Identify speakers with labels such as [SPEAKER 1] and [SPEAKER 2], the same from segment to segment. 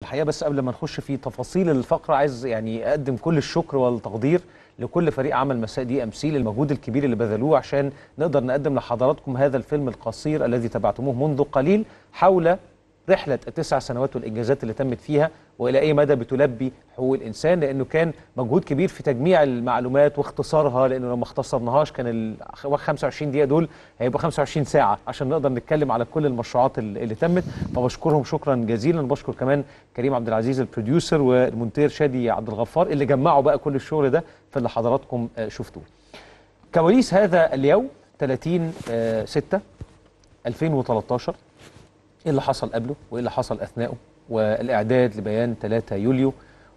[SPEAKER 1] الحقيقه بس قبل ما نخش في تفاصيل الفقره عايز يعني اقدم كل الشكر والتقدير لكل فريق عمل مساء دي ام سي للمجهود الكبير اللي بذلوه عشان نقدر نقدم لحضراتكم هذا الفيلم القصير الذي تابعتموه منذ قليل حول رحلة ال9 سنوات والإنجازات اللي تمت فيها وإلى أي مدى بتلبي حقوق الإنسان، لأنه كان مجهود كبير في تجميع المعلومات واختصارها، لأنه لو ما اختصرناهاش كان ال 25 دقيقة دول هيبقى 25 ساعة عشان نقدر نتكلم على كل المشروعات اللي تمت. فبشكرهم شكرا جزيلا. بشكر كمان كريم عبد العزيز البروديوسر والمونتير شادي عبد الغفار اللي جمعوا بقى كل الشغل ده في اللي حضراتكم شفتوه. كواليس هذا اليوم 30/6/2013، ايه اللي حصل قبله وايه اللي حصل اثناءه، والاعداد لبيان 3 يوليو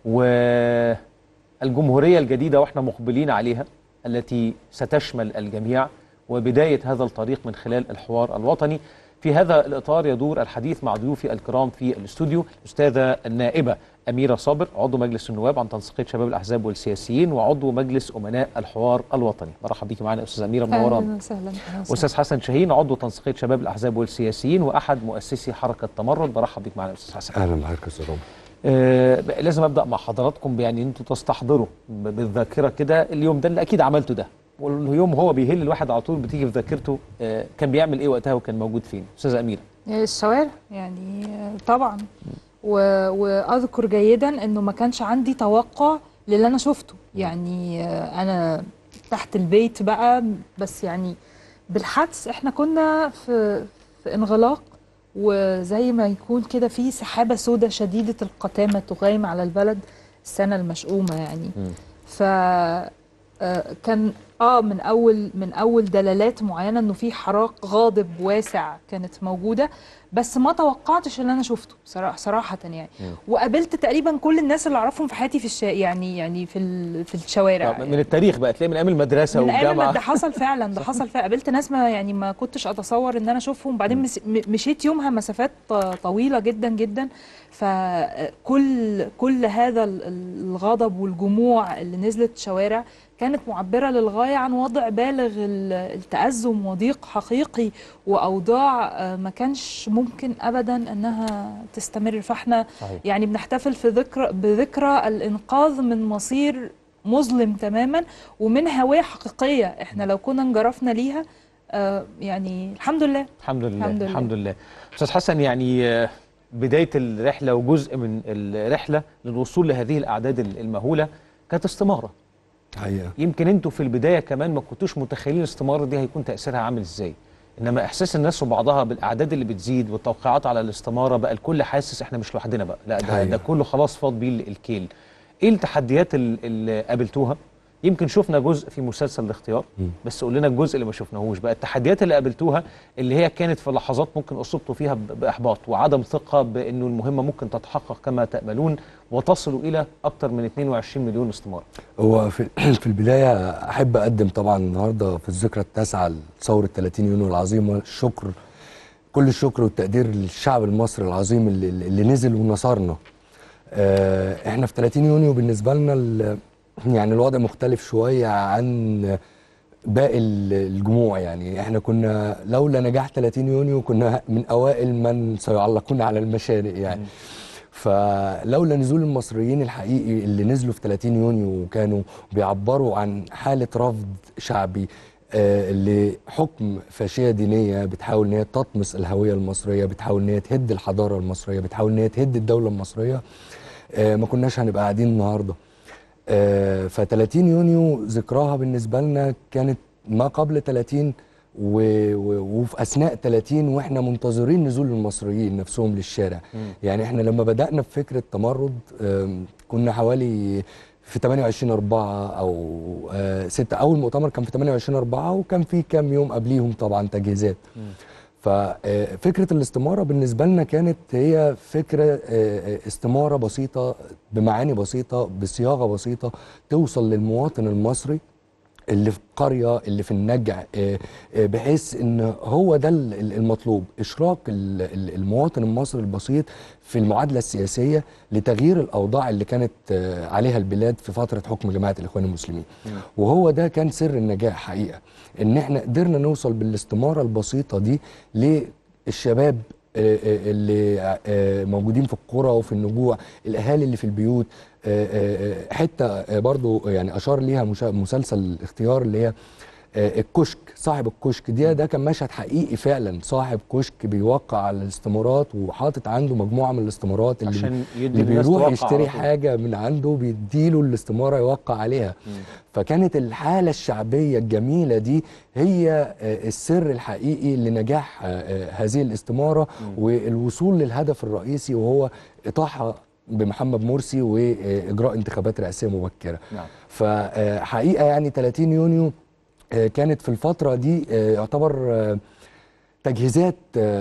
[SPEAKER 1] والجمهوريه الجديده واحنا مقبلين عليها التي ستشمل الجميع، وبدايه هذا الطريق من خلال الحوار الوطني. في هذا الاطار يدور الحديث مع ضيوفي الكرام في الاستوديو الاستاذه النائبه أميرة صابر عضو مجلس النواب عن تنسيقية شباب الأحزاب والسياسيين وعضو مجلس أمناء الحوار الوطني. برحب بيكي معانا أستاذة أميرة، منورانا.
[SPEAKER 2] أهلا وسهلا.
[SPEAKER 1] أستاذ حسن شاهين عضو تنسيقية شباب الأحزاب والسياسيين وأحد مؤسسي حركة تمرد. برحب بيك معانا أستاذ حسن.
[SPEAKER 3] أهلا بحضرتك يا أستاذ رامي.
[SPEAKER 1] لازم أبدأ مع حضراتكم يعني أنتوا تستحضروا بالذاكرة كده اليوم ده اللي أكيد عملته ده، واليوم هو بيهل الواحد على طول بتيجي في ذاكرته كان بيعمل إيه وقتها وكان موجود فين؟ أستاذة أميرة.
[SPEAKER 2] الشوارع يعني طبعا، واذكر جيدا انه ما كانش عندي توقع للي انا شفته. يعني انا تحت البيت بقى، بس يعني بالحدس احنا كنا في انغلاق، وزي ما يكون كده في سحابه سوداء شديده القتامه تغيم على البلد السنه المشؤومه يعني. ف كان من اول دلالات معينه انه في حراك غاضب واسع كانت موجوده، بس ما توقعتش اللي انا شفته صراحه يعني. وقابلت تقريبا كل الناس اللي اعرفهم في حياتي في يعني في الشوارع.
[SPEAKER 1] من التاريخ بقى تلاقي من ايام المدرسه والجامعه.
[SPEAKER 2] ده حصل فعلا، ده حصل فعلا. قابلت ناس ما كنتش اتصور ان انا اشوفهم. بعدين مشيت يومها مسافات طويله جدا جدا. فكل هذا الغضب والجموع اللي نزلت شوارع كانت معبرة للغاية عن وضع بالغ التأزم وضيق حقيقي وأوضاع ما كانش ممكن أبدا أنها تستمر. فاحنا صحيح. يعني بنحتفل بذكرى الإنقاذ من مصير مظلم تماما ومن هوية حقيقية احنا لو كنا انجرفنا ليها يعني الحمد لله.
[SPEAKER 1] الحمد لله. أستاذ حسن، يعني بداية الرحلة وجزء من الرحلة للوصول لهذه الأعداد المهولة كانت استمارة
[SPEAKER 3] حقيقة.
[SPEAKER 1] يمكن انتوا في البدايه كمان ما كنتوش متخيلين الاستماره دي هيكون تاثيرها عامل ازاي، انما احساس الناس وبعضها بالاعداد اللي بتزيد والتوقيعات على الاستماره بقى الكل حاسس احنا مش لوحدنا بقى، لا ده كله خلاص فاض بيه الكيل. ايه التحديات اللي قابلتوها؟ يمكن شفنا جزء في مسلسل الاختيار، بس قول لنا الجزء اللي ما شفناهوش بقى، التحديات اللي قابلتوها اللي هي كانت في لحظات ممكن اصبتوا فيها باحباط وعدم ثقه بانه المهمه ممكن تتحقق كما تاملون وتصلوا الى اكثر من 22 مليون استماره.
[SPEAKER 3] هو في البدايه احب اقدم طبعا النهارده في الذكرى التاسعه لثوره 30 يونيو العظيمه الشكر، كل الشكر والتقدير للشعب المصري العظيم اللي نزل ونصرنا. احنا في 30 يونيو بالنسبه لنا يعني الوضع مختلف شويه عن باقي الجموع. يعني احنا كنا لولا نجاح 30 يونيو كنا من اوائل من سيعلقون على المشانق يعني. فلولا نزول المصريين الحقيقي اللي نزلوا في 30 يونيو وكانوا بيعبروا عن حاله رفض شعبي لحكم فاشيه دينيه بتحاول ان هي تطمس الهويه المصريه، بتحاول ان هي تهد الحضاره المصريه، بتحاول ان هي تهد الدوله المصريه، ما كناش هنبقى قاعدين النهارده. ف 30 يونيو ذكراها بالنسبه لنا كانت ما قبل 30 وفي اثناء 30 واحنا منتظرين نزول المصريين نفسهم للشارع. يعني احنا لما بدانا بفكره تمرد كنا حوالي في 28/4 او 6. اول مؤتمر كان في 28/4 وكان في كام يوم قبليهم طبعا تجهيزات. ففكره الاستماره بالنسبه لنا كانت هي فكره استماره بسيطه بمعاني بسيطه بصياغه بسيطه توصل للمواطن المصري اللي في قريه اللي في النجع، بحيث ان هو ده المطلوب، اشراك المواطن المصري البسيط في المعادله السياسيه لتغيير الاوضاع اللي كانت عليها البلاد في فتره حكم جماعه الاخوان المسلمين. وهو ده كان سر النجاح حقيقه، ان احنا قدرنا نوصل بالاستماره البسيطه دي للشباب اللي موجودين في القرى وفي النجوع، الاهالي اللي في البيوت. حته برضو يعني اشار ليها مسلسل اختيار، اللي هي الكشك، صاحب الكشك ده كان مشهد حقيقي فعلا. صاحب كشك بيوقع على الاستمارات وحاطط عنده مجموعه من الاستمارات، اللي بيروح يشتري حاجه من عنده بيديله الاستماره يوقع عليها. فكانت الحاله الشعبيه الجميله دي هي السر الحقيقي لنجاح هذه الاستماره والوصول للهدف الرئيسي، وهو اطاحه بمحمد مرسي واجراء انتخابات رئاسيه مبكره. نعم. فحقيقه يعني 30 يونيو كانت في الفترة دي يعتبر تجهيزات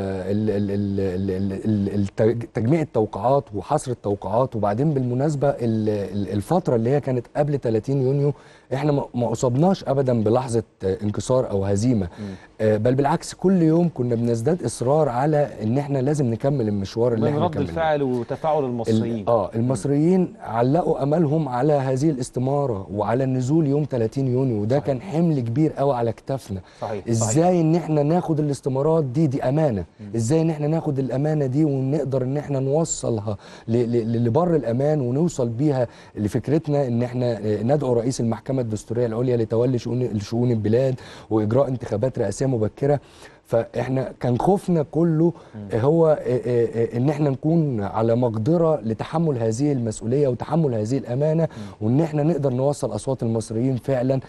[SPEAKER 3] تجميع التوقعات وحصر التوقعات. وبعدين بالمناسبة الفترة اللي هي كانت قبل 30 يونيو احنا ما أصبناش أبدا بلحظة انكسار أو هزيمة، بل بالعكس كل يوم كنا بنزداد إصرار على إن احنا لازم نكمل المشوار اللي احنا
[SPEAKER 1] رد الفعل وتفاعل المصريين.
[SPEAKER 3] المصريين علقوا أملهم على هذه الاستمارة وعلى النزول يوم 30 يونيو، وده كان حمل كبير قوي على كتافنا. ازاي ان احنا ناخد الاستمارات دي أمانة، ازاي ان احنا ناخد الأمانة دي ونقدر ان احنا نوصلها لبر الأمان ونوصل بيها لفكرتنا ان احنا ندعو رئيس المحكمة الدستورية العليا لتولي شؤون البلاد وإجراء انتخابات رئاسية مبكرة. فاحنا كان خوفنا كله هو ان احنا نكون على مقدرة لتحمل هذه المسؤولية وتحمل هذه الأمانة، وان احنا نقدر نوصل أصوات المصريين فعلا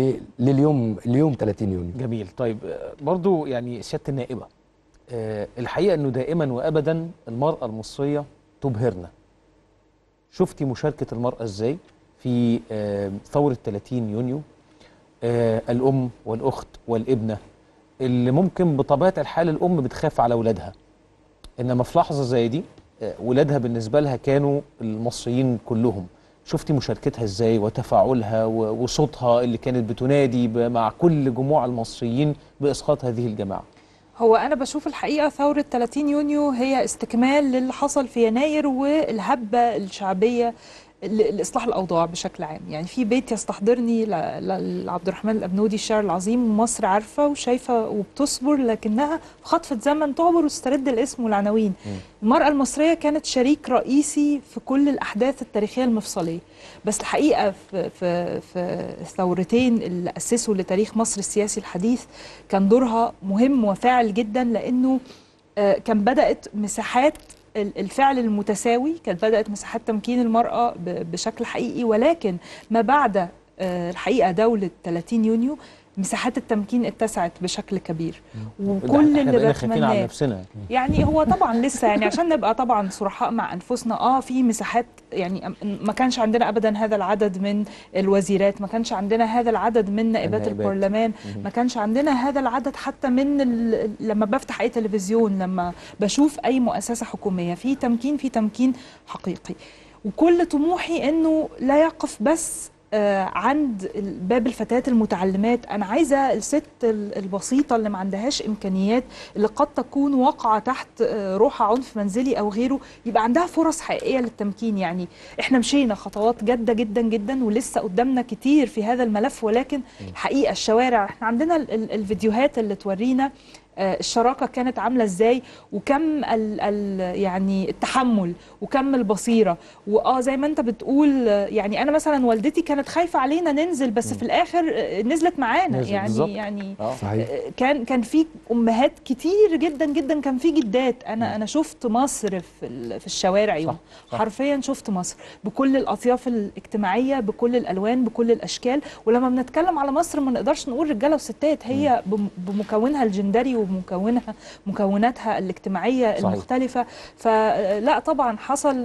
[SPEAKER 3] ليوم 30 يونيو.
[SPEAKER 1] جميل. طيب برضو يعني سيادة النائبة، الحقيقة انه دائما وابدا المرأة المصرية تبهرنا. شفتي مشاركة المرأة ازاي في ثورة 30 يونيو؟ الأم والأخت والابنة اللي ممكن بطبيعة الحال الأم بتخاف على أولادها، إنما في لحظة زي دي ولادها بالنسبة لها كانوا المصريين كلهم. شفتي مشاركتها إزاي وتفاعلها وصوتها اللي كانت بتنادي مع كل جموع المصريين بإسقاط هذه الجماعة؟
[SPEAKER 2] هو أنا بشوف الحقيقة ثورة 30 يونيو هي استكمال للي حصل في يناير والهبة الشعبية لإصلاح الأوضاع بشكل عام. يعني في بيت يستحضرني لعبد الرحمن الأبنودي الشاعر العظيم: مصر عارفة وشايفة وبتصبر، لكنها في خطفة زمن تعبر وتسترد الاسم والعناوين. المرأة المصرية كانت شريك رئيسي في كل الأحداث التاريخية المفصلية، بس الحقيقة في الثورتين اللي أسسوا لتاريخ مصر السياسي الحديث كان دورها مهم وفاعل جدا، لأنه كان بدأت مساحات الفعل المتساوي، كانت بدأت مساحات تمكين المرأة بشكل حقيقي. ولكن ما بعد الحقيقة دولة 30 يونيو مساحات التمكين اتسعت بشكل كبير، وكل اللي
[SPEAKER 1] بتمناه على نفسنا.
[SPEAKER 2] يعني هو طبعا لسه يعني عشان نبقى طبعا صرحاء مع انفسنا، في مساحات يعني ما كانش عندنا ابدا هذا العدد من الوزيرات، ما كانش عندنا هذا العدد من نائبات البرلمان، ما كانش عندنا هذا العدد حتى من لما بفتح اي تلفزيون، لما بشوف اي مؤسسة حكومية، في تمكين حقيقي. وكل طموحي انه لا يقف بس عند باب الفتيات المتعلمات. أنا عايزة الست البسيطة اللي ما عندهاش إمكانيات، اللي قد تكون واقعة تحت روح عنف منزلي أو غيره، يبقى عندها فرص حقيقية للتمكين. يعني إحنا مشينا خطوات جادة جدا جدا ولسه قدامنا كتير في هذا الملف، ولكن الحقيقة الشوارع، إحنا عندنا الفيديوهات اللي تورينا الشراكة كانت عاملة ازاي، وكم يعني التحمل وكم البصيرة. زي ما انت بتقول، يعني انا مثلا والدتي كانت خايفة علينا ننزل، بس في الاخر نزلت معانا. يعني كان في امهات كتير جدا جدا، كان في جدات. انا شفت مصر في الشوارع يوم، حرفيا شفت مصر بكل الاطياف الاجتماعية، بكل الالوان، بكل الاشكال. ولما بنتكلم على مصر ما نقدرش نقول رجالة وستات، هي بمكونها الجندري ومكوناتها الاجتماعية المختلفة. فلا طبعا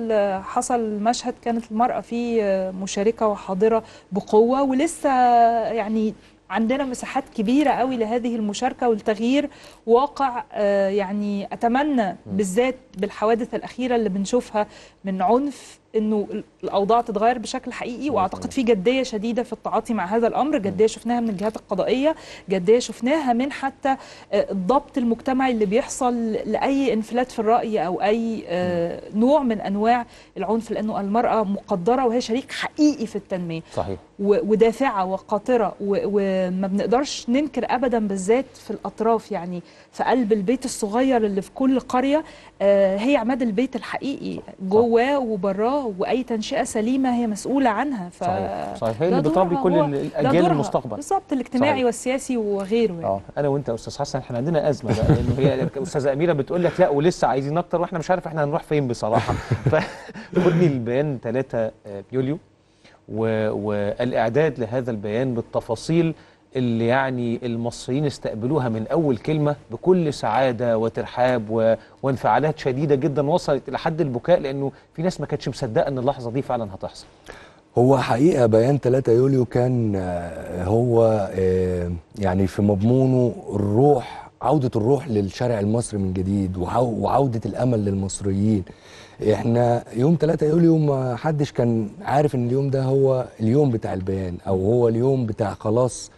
[SPEAKER 2] حصل مشهد كانت المرأة فيه مشاركة وحاضرة بقوة، ولسه يعني عندنا مساحات كبيرة قوي لهذه المشاركة والتغيير واقع. يعني أتمنى بالذات بالحوادث الأخيرة اللي بنشوفها من عنف انه الاوضاع تتغير بشكل حقيقي، واعتقد في جديه شديده في التعاطي مع هذا الامر، جديه شفناها من الجهات القضائيه، جديه شفناها من حتى الضبط المجتمعي اللي بيحصل لاي انفلات في الراي او اي نوع من انواع العنف، لانه المراه مقدره وهي شريك حقيقي في التنميه.
[SPEAKER 1] صحيح.
[SPEAKER 2] ودافعه وقاطره، وما بنقدرش ننكر ابدا بالذات في الاطراف، يعني في قلب البيت الصغير اللي في كل قريه هي عماد البيت الحقيقي جواه وبراه، واي تنشئه سليمه هي مسؤوله عنها.
[SPEAKER 1] صحيح هي اللي بتربي كل الاجيال المستقبل
[SPEAKER 2] بالظبط، الاجتماعي صحيح. والسياسي وغيره يعني.
[SPEAKER 1] انا وانت يا استاذ حسن احنا عندنا ازمه بقى، لانه هي استاذه اميره بتقول لك لا ولسه عايزين اكتر، واحنا مش عارف احنا هنروح فين بصراحه. فخدني البيان 3 يوليو والاعداد لهذا البيان بالتفاصيل اللي يعني المصريين استقبلوها من أول كلمة بكل سعادة وترحاب وانفعالات شديدة جدا وصلت إلى حد البكاء، لأنه في ناس ما كانتش مصدقة أن اللحظة دي فعلا هتحصل.
[SPEAKER 3] هو حقيقة بيان 3 يوليو كان هو يعني في مضمونه الروح، عودة الروح للشارع المصري من جديد، وعودة الأمل للمصريين. احنا يوم 3 يوليو ما حدش كان عارف ان اليوم ده هو اليوم بتاع البيان، او هو اليوم بتاع خلاص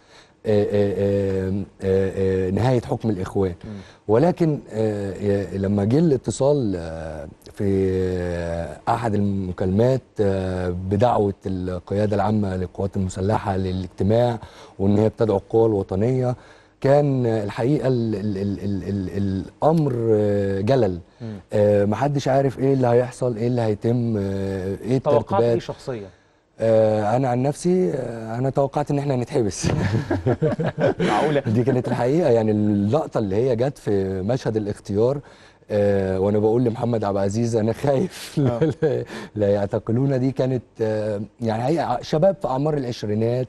[SPEAKER 3] نهاية حكم الإخوان. ولكن لما جه الاتصال في أحد المكالمات بدعوة القيادة العامة للقوات المسلحة للاجتماع، وإن هي بتدعو القوى الوطنية، كان الحقيقة الأمر جلل. محدش عارف إيه اللي هيحصل، إيه اللي هيتم، إيه الترتيبات.
[SPEAKER 1] توقعات إيه شخصية؟
[SPEAKER 3] انا عن نفسي انا توقعت ان احنا هنتحبس.
[SPEAKER 1] معقوله؟
[SPEAKER 3] دي كانت الحقيقه، يعني اللقطه اللي هي جت في مشهد الاختيار، وانا بقول لمحمد عبد العزيز انا خايف لا يعتقلونا، دي كانت يعني هي شباب في اعمار العشرينات،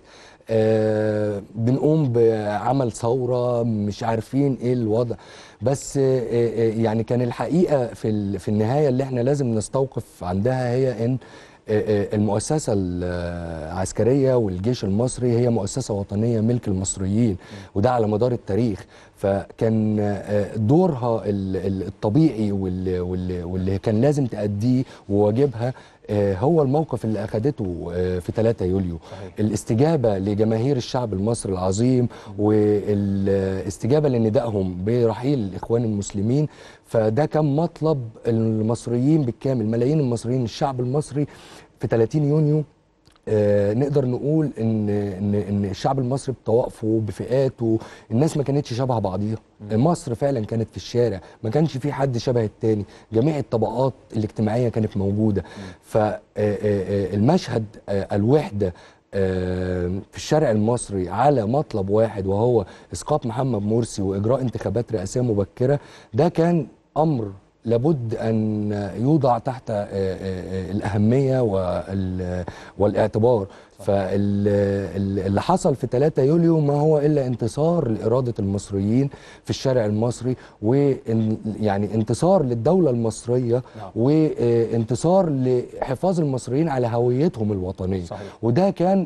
[SPEAKER 3] بنقوم بعمل ثوره مش عارفين ايه الوضع. بس يعني كان الحقيقه في النهايه اللي احنا لازم نستوقف عندها هي ان المؤسسة العسكرية والجيش المصري هي مؤسسة وطنية ملك المصريين، وده على مدار التاريخ. فكان دورها الطبيعي واللي كان لازم تأديه وواجبها هو الموقف اللي أخدته في 3 يوليو. صحيح. الاستجابة لجماهير الشعب المصري العظيم، والاستجابة لندائهم برحيل الإخوان المسلمين. فده كان مطلب المصريين بالكامل، ملايين المصريين، الشعب المصري في 30 يونيو. نقدر نقول ان الشعب المصري بطوائفه بفئاته، الناس ما كانتش شبه بعضيها. مصر فعلا كانت في الشارع، ما كانش في حد شبه التاني، جميع الطبقات الاجتماعيه كانت موجوده. فالمشهد الوحده في الشارع المصري على مطلب واحد، وهو اسقاط محمد مرسي واجراء انتخابات رئاسيه مبكره، ده كان امر لابد أن يوضع تحت الأهمية والاعتبار. فاللي حصل في 3 يوليو ما هو إلا انتصار لإرادة المصريين في الشارع المصري، ويعني انتصار للدولة المصرية، وانتصار لحفاظ المصريين على هويتهم الوطنية. صحيح. وده كان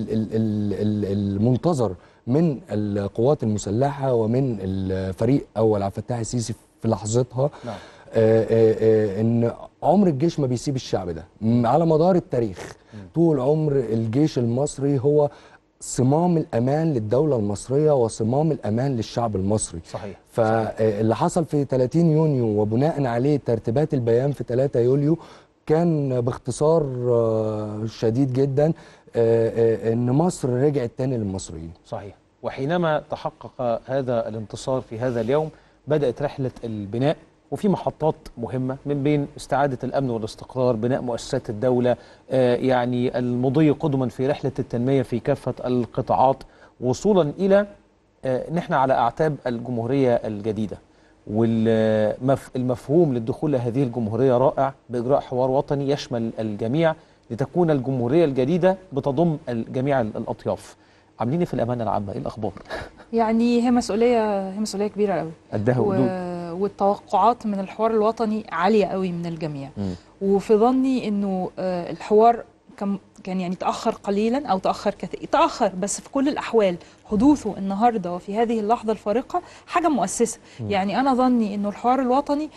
[SPEAKER 3] المنتظر من القوات المسلحة ومن الفريق أول عبد الفتاح السيسي في لحظتها. نعم. ان عمر الجيش ما بيسيب الشعب ده على مدار التاريخ. طول عمر الجيش المصري هو صمام الامان للدوله المصريه وصمام الامان للشعب المصري. صحيح. فاللي حصل في 30 يونيو وبناء عليه ترتيبات البيان في 3 يوليو كان باختصار شديد جدا ان مصر رجعت تاني للمصريين.
[SPEAKER 1] صحيح. وحينما تحقق هذا الانتصار في هذا اليوم بدأت رحلة البناء، وفي محطات مهمة من بين استعادة الأمن والاستقرار، بناء مؤسسات الدولة، يعني المضي قدما في رحلة التنمية في كافة القطاعات، وصولا إلى نحن على أعتاب الجمهورية الجديدة. والمفهوم للدخول لهذه الجمهورية رائع بإجراء حوار وطني يشمل الجميع لتكون الجمهورية الجديدة بتضم جميع الأطياف. عاملين في الأمانة العامة إيه الأخبار؟
[SPEAKER 2] يعني هي مسؤولية كبيرة قوي،
[SPEAKER 1] قدها
[SPEAKER 2] والتوقعات من الحوار الوطني عالية قوي من الجميع. وفي ظني انه الحوار كان يعني تأخر قليلا او تأخر، بس في كل الاحوال حدوثه النهارده وفي هذه اللحظة الفارقة حاجة مؤسسة. يعني انا ظني انه الحوار الوطني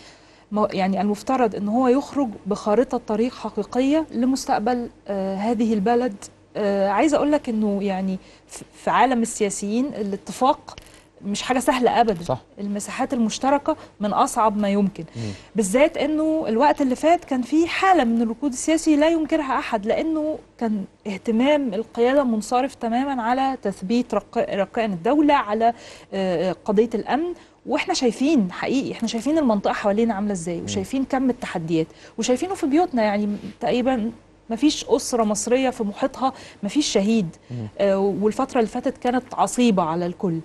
[SPEAKER 2] يعني المفترض ان هو يخرج بخارطة طريق حقيقية لمستقبل هذه البلد. عايزة اقول لك انه يعني في عالم السياسيين الاتفاق مش حاجة سهلة أبدا.
[SPEAKER 1] صح.
[SPEAKER 2] المساحات المشتركة من أصعب ما يمكن. بالذات أنه الوقت اللي فات كان في حالة من الركود السياسي لا ينكرها أحد، لأنه كان اهتمام القيادة منصرف تماما على تثبيت ركائن الدولة، على قضية الأمن. واحنا شايفين حقيقي، احنا شايفين المنطقة حوالينا عاملة ازاي، وشايفين كم التحديات، وشايفينه في بيوتنا. يعني تقريبا ما فيش أسرة مصرية في محيطها ما فيش شهيد. والفترة اللي فاتت كانت عصيبة على الكل،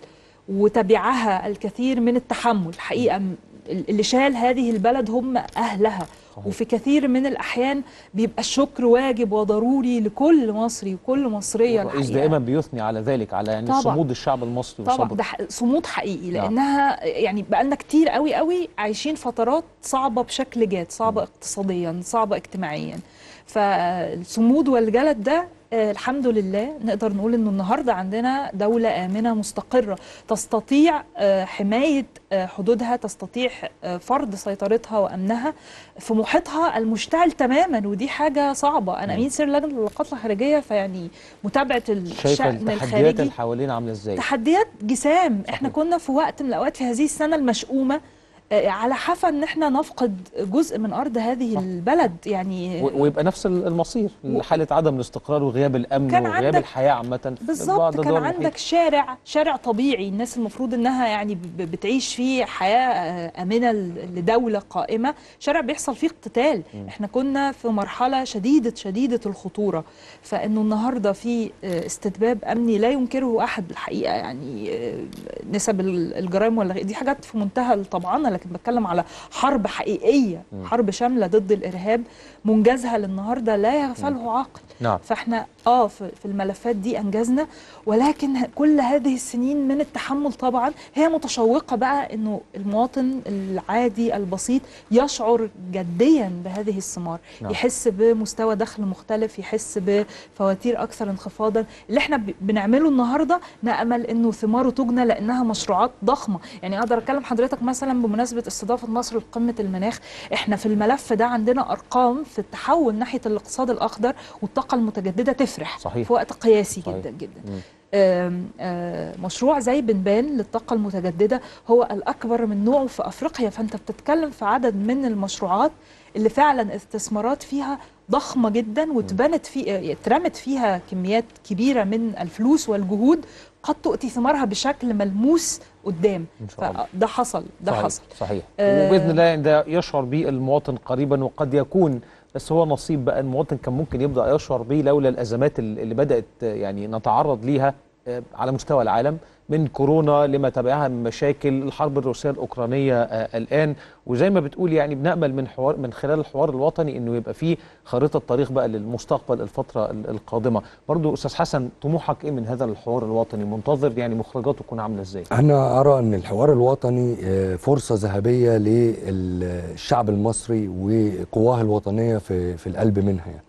[SPEAKER 2] وتبعها الكثير من التحمل. حقيقة اللي شال هذه البلد هم أهلها. صحيح. وفي كثير من الأحيان بيبقى الشكر واجب وضروري لكل مصري وكل مصرية.
[SPEAKER 1] الرئيس دائما بيثني على ذلك، على يعني صمود الشعب المصري.
[SPEAKER 2] طبعا ده صمود حقيقي، لأنها يعني بقالنا كتير قوي قوي عايشين فترات صعبة بشكل جاد، صعبة اقتصاديا، صعبة اجتماعيا. فالصمود والجلد ده الحمد لله نقدر نقول انه النهارده عندنا دولة آمنة مستقرة تستطيع حماية حدودها، تستطيع فرض سيطرتها وأمنها في محيطها المشتعل تماما، ودي حاجة صعبة. أنا أمين سر لجنة العلاقات الخارجية، فيعني متابعة الشأن الخارجي.
[SPEAKER 1] التحديات اللي حوالينا عاملة ازاي؟
[SPEAKER 2] تحديات جسام. احنا كنا في وقت من الأوقات في هذه السنة المشؤومة على حافة ان احنا نفقد جزء من ارض هذه البلد، يعني
[SPEAKER 1] ويبقى نفس المصير، حالة عدم الاستقرار وغياب الامن وغياب الحياة عامة.
[SPEAKER 2] بالظبط. كان عندك شارع طبيعي الناس المفروض انها يعني بتعيش فيه حياة امنة لدولة قائمة، شارع بيحصل فيه اقتتال. احنا كنا في مرحلة شديدة الخطورة. فانه النهاردة في استتباب امني لا ينكره احد الحقيقة. يعني نسب الجرائم دي حاجات في منتهى الطبعانة، لكن بتكلم على حرب حقيقية، حرب شاملة ضد الإرهاب منجزها للنهاردة لا يغفله عاقل.
[SPEAKER 1] نعم.
[SPEAKER 2] فاحنا في الملفات دي أنجزنا، ولكن كل هذه السنين من التحمل طبعا هي متشوقة بقى انه المواطن العادي البسيط يشعر جديا بهذه الثمار. نعم. يحس بمستوى دخل مختلف، يحس بفواتير أكثر انخفاضا. اللي احنا بنعمله النهاردة نأمل انه ثماره تجنى، لأنها مشروعات ضخمة. يعني أقدر أكلم حضرتك مثلا بمناسبة استضافة مصر لقمة المناخ، احنا في الملف ده عندنا أرقام في التحول ناحية الاقتصاد الأخضر والطاقة المتجددة تفرح. صحيح. في وقت قياسي. صحيح. جدا جدا. مشروع زي بنبان للطاقة المتجددة هو الأكبر من نوعه في أفريقيا. فأنت بتتكلم في عدد من المشروعات اللي فعلا استثمارات فيها ضخمة جدا، اترمت فيها كميات كبيرة من الفلوس والجهود قد تؤتي ثمارها بشكل ملموس قدام. إن شاء الله. ده حصل.
[SPEAKER 1] صحيح. وبإذن الله يعني ده يشعر به المواطن قريبا، وقد يكون بس هو نصيب بقى المواطن كان ممكن يبدأ يشعر به لولا الأزمات اللي بدأت يعني نتعرض ليها على مستوى العالم، من كورونا لما تبعها من مشاكل الحرب الروسية الأوكرانية الآن. وزي ما بتقول يعني بنأمل من خلال الحوار الوطني إنه يبقى فيه خريطة طريق بقى للمستقبل الفترة القادمة. برضو أستاذ حسن، طموحك إيه من هذا الحوار الوطني؟ منتظر يعني مخرجاته تكون عاملة إزاي؟
[SPEAKER 3] أنا أرى أن الحوار الوطني فرصة ذهبية للشعب المصري وقواه الوطنية في القلب منها. يعني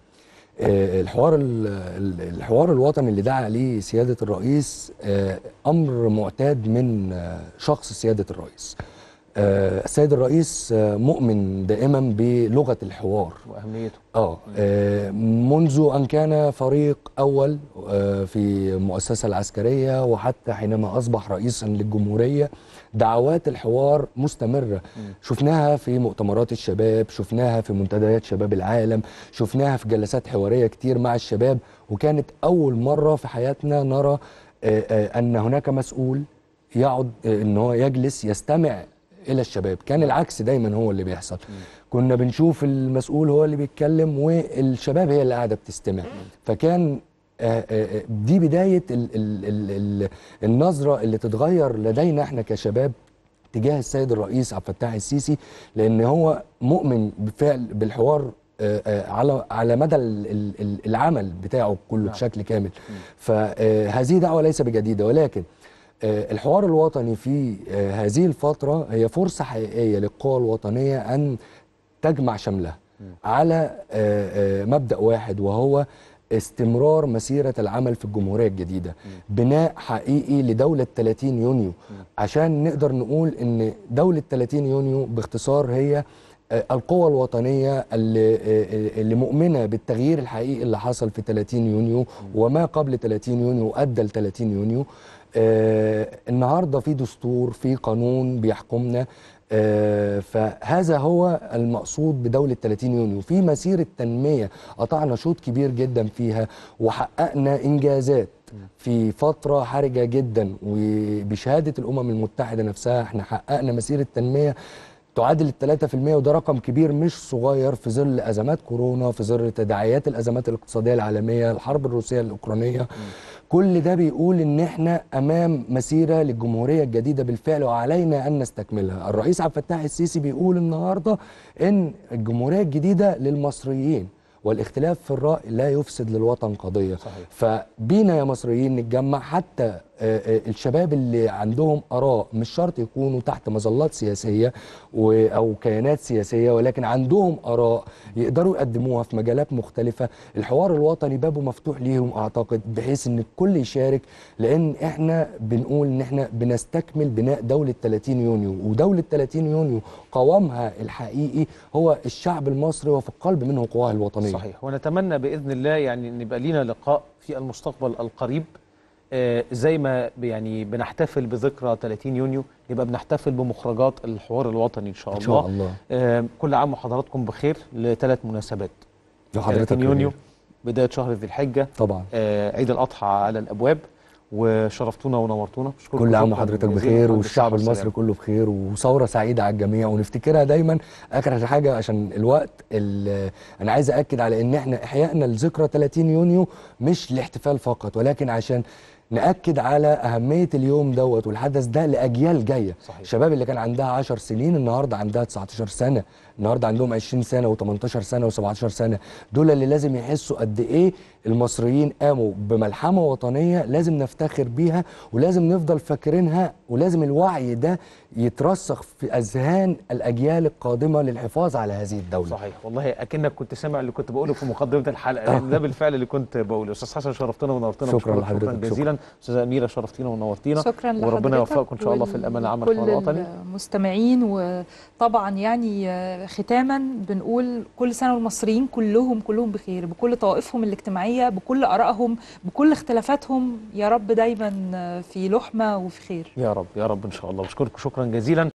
[SPEAKER 3] الحوار الوطني اللي دعا عليه سيادة الرئيس أمر معتاد من شخص سيادة الرئيس. السيد الرئيس مؤمن دائما بلغة الحوار
[SPEAKER 1] وأهميته.
[SPEAKER 3] منذ أن كان فريق أول في المؤسسة العسكرية، وحتى حينما أصبح رئيسا للجمهورية دعوات الحوار مستمرة. شفناها في مؤتمرات الشباب، شفناها في منتديات شباب العالم، شفناها في جلسات حوارية كتير مع الشباب. وكانت أول مرة في حياتنا نرى أن هناك مسؤول يقعد أن هو يجلس يستمع إلى الشباب. كان العكس دايما هو اللي بيحصل. كنا بنشوف المسؤول هو اللي بيتكلم والشباب هي اللي قاعدة بتستمع. فكان دي بداية النظرة اللي تتغير لدينا احنا كشباب تجاه السيد الرئيس عبد الفتاح السيسي، لأن هو مؤمن بالفعل بالحوار على مدى العمل بتاعه كله بشكل كامل. فهذه دعوة ليس بجديدة، ولكن الحوار الوطني في هذه الفترة هي فرصة حقيقية للقوى الوطنية أن تجمع شملها على مبدأ واحد، وهو استمرار مسيرة العمل في الجمهورية الجديدة. بناء حقيقي لدولة 30 يونيو، عشان نقدر نقول أن دولة 30 يونيو باختصار هي القوى الوطنية اللي مؤمنة بالتغيير الحقيقي اللي حصل في 30 يونيو وما قبل 30 يونيو وأدى ل 30 يونيو. النهاردة في دستور، في قانون بيحكمنا، فهذا هو المقصود بدولة 30 يونيو. في مسيرة تنمية قطعنا شوط كبير جدا فيها وحققنا إنجازات في فترة حرجة جدا، وبشهادة الأمم المتحدة نفسها احنا حققنا مسيرة تنمية تعادل 3%، وده رقم كبير مش صغير في ظل أزمات كورونا، في ظل تداعيات الأزمات الاقتصادية العالمية، الحرب الروسية الأوكرانية. كل ده بيقول إن احنا أمام مسيرة للجمهورية الجديدة بالفعل، وعلينا أن نستكملها. الرئيس عبد الفتاح السيسي بيقول النهاردة إن الجمهورية الجديدة للمصريين، والاختلاف في الرأي لا يفسد للوطن قضية.
[SPEAKER 1] صحيح.
[SPEAKER 3] فبينا يا مصريين نتجمع، حتى الشباب اللي عندهم آراء مش شرط يكونوا تحت مظلات سياسية أو كيانات سياسية، ولكن عندهم آراء يقدروا يقدموها في مجالات مختلفة. الحوار الوطني بابه مفتوح ليهم أعتقد، بحيث إن الكل يشارك، لأن إحنا بنقول إن إحنا بنستكمل بناء دولة 30 يونيو، ودولة 30 يونيو قوامها الحقيقي هو الشعب المصري، وفي القلب منه قواه الوطنية.
[SPEAKER 1] صحيح. ونتمنى بإذن الله يعني أن يبقى لينا لقاء في المستقبل القريب، زي ما يعني بنحتفل بذكرى 30 يونيو يبقى بنحتفل بمخرجات الحوار الوطني إن شاء الله.
[SPEAKER 3] إن شاء الله.
[SPEAKER 1] كل عام وحضراتكم بخير ل3 مناسبات.
[SPEAKER 3] وحضرتك
[SPEAKER 1] 30 يونيو بداية شهر ذي الحجة،
[SPEAKER 3] طبعا
[SPEAKER 1] عيد الأضحى على الأبواب، وشرفتونا ونورتونا.
[SPEAKER 3] كل عام وحضرتك بخير، والشعب المصري كله بخير، وثورة سعيدة على الجميع، ونفتكرها دايما. آخر حاجة عشان الوقت، أنا عايز أأكد على إن إحنا إحيائنا لذكرى 30 يونيو مش الاحتفال فقط، ولكن عشان نأكد على أهمية اليوم دوت والحدث ده لأجيال جاية.
[SPEAKER 1] صحيح.
[SPEAKER 3] الشباب اللي كان عندها 10 سنين النهاردة عندها 19 سنة، النهاردة عندهم 20 سنة و18 سنة و17 سنة. دول اللي لازم يحسوا قد إيه المصريين قاموا بملحمة وطنية لازم نفتخر بيها، ولازم نفضل فاكرينها، ولازم الوعي ده يترسخ في أذهان الأجيال القادمة للحفاظ على هذه الدولة.
[SPEAKER 1] صحيح. والله أكنك كنت سامع اللي كنت بقوله في مقدمة الحلقة، لأن ده بالفعل اللي كنت بقوله. أستاذ حسن شرفتنا ونورتنا.
[SPEAKER 3] شكرا لحضرتك.
[SPEAKER 1] شكرا جزيلا. أستاذة أميرة شرفتينا ونورتينا.
[SPEAKER 2] شكرا لحضرتك،
[SPEAKER 1] وربنا يوفقكم إن شاء الله في الأمان العام الحوار الوطني.
[SPEAKER 2] المستمعين. وطبعا يعني ختاما بنقول كل سنة والمصريين كلهم بخير، بكل طوائفهم الاجتماعية، بكل آرائهم، بكل اختلافاتهم. يا رب دايما في لحمة وفي خير.
[SPEAKER 1] يا رب يا رب إن شاء الله. بشكركم شكرا جزيلا.